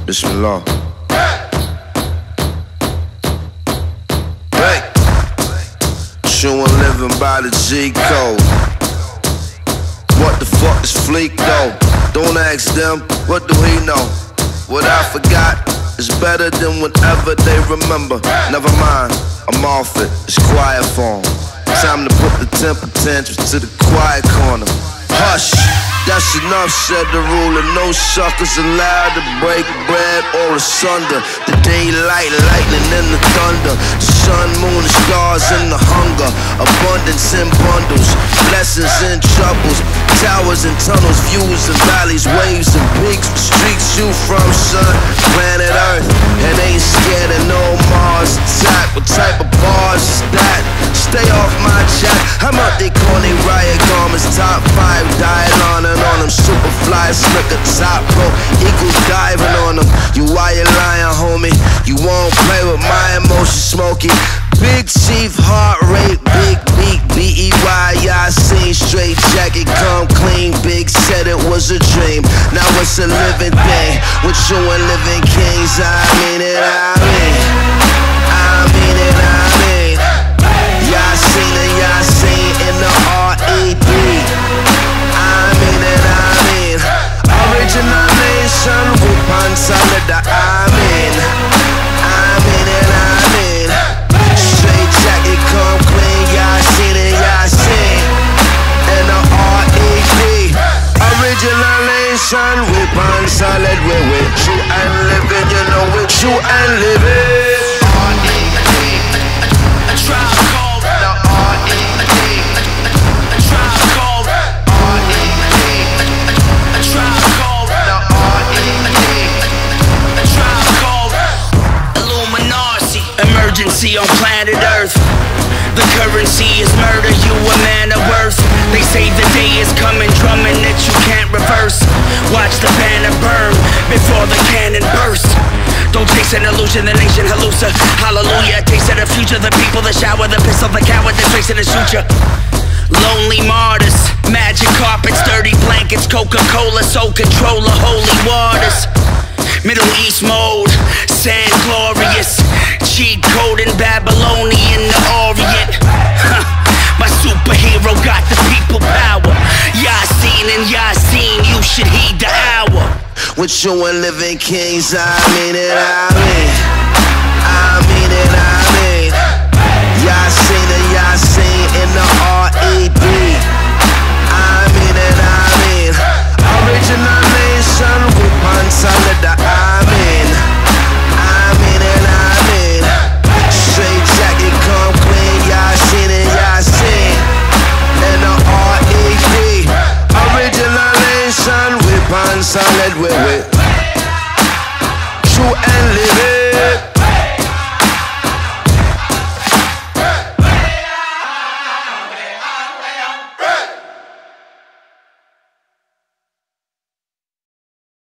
Bismillah. Hey, True and living by the G code. What the fuck is Fleek though? Don't ask them, what do he know? What I forgot is better than whatever they remember. Never mind, I'm off it, it's quiet form. Time to put the temper tantrums to the quiet corner. Hush, that's enough, said the ruler. No suckers allowed to break bread or asunder. The daylight, lightning and the thunder. The sun, moon, the stars and the hunger. Abundance in bundles, blessings and troubles. Towers and tunnels, views and valleys, waves and peaks. Streets you from, son, planet Earth. And ain't scared of no Mars attack. What type of bars is that? Stay off my chat. I'm out they corny riot garments. Top 5 dial on them. Super fly, slicker, top pro. Eagles diving on them. You why you lying, homie? You won't play with my emotions, Smokey. Big chief, heart rate, big beat, B-E-Y, I seen straight jacket, come clean, big said it was a dream, now it's a living thing, with you and living kings, I mean it, I mean it, Yasin in the R-E-D, I mean it, original nation, Wupan solid, I mean it, straight jacket, come clean, Yasin in the R-E-D, original nation, Wupan solid, we're with you and living, you know with you and living, R-E-D, a tribe called the R-E-D, a tribe called R-E-D, a tribe called the R-E-D, a tribe called Illuminati. Emergency on planet Earth. The currency is murder, you a man of worth. They say the day is coming, drumming that you can't reverse. Watch the banner burn before the cannon burst. Don't chase an illusion, the nation hallucina. Hallelujah, taste of the future. The people that shower, the pistol, the coward that's racing to shoot ya. Lonely martyrs, magic carpets, dirty blankets, Coca-Cola, soul controller, holy waters. Middle East mode, sand glorious, cheat code in Babylonian, the Orient. My superhero got the people power. Yasin and Yasin, you should heed the hour. With you and living kings, I mean it, Yasin and Yasin in the R-E-D, I mean, original nation, Wupan solid, I mean it, straight jacket, come clean, Yasin in the R-E-D, original nation, Wupan solid, with true and living.